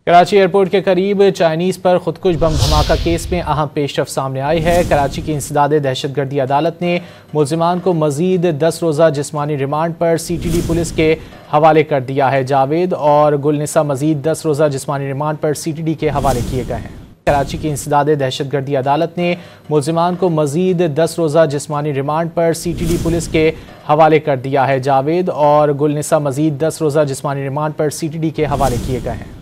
Karachi airport के करीब Chinese पर खुदकुश बम धमाका केस में अहम पेशरफ्त सामने आई है। कराची की इंसदाद दहशतगर्दी अदालत ने मुल्जिमान को मजीद 10 रोज़ा जिस्मानी रिमांड पर CTD पुलिस के हवाले कर दिया है। जावेद और गुलनिसा मजीद 10 रोज़ा जिस्मानी रिमांड पर CTD के हवाले किए गए हैं। कराची की इंसदाद दहशतगर्दी अदालत ने मुल्जिमान को मजीद 10 रोज़ा जिस्मानी रिमांड पर CTD पुलिस के हवाले कर दिया है। जावेद और गुलनिसा मजीद 10 रोज़ा जिस्मानी रिमांड पर CTD के हवाले किए गए हैं।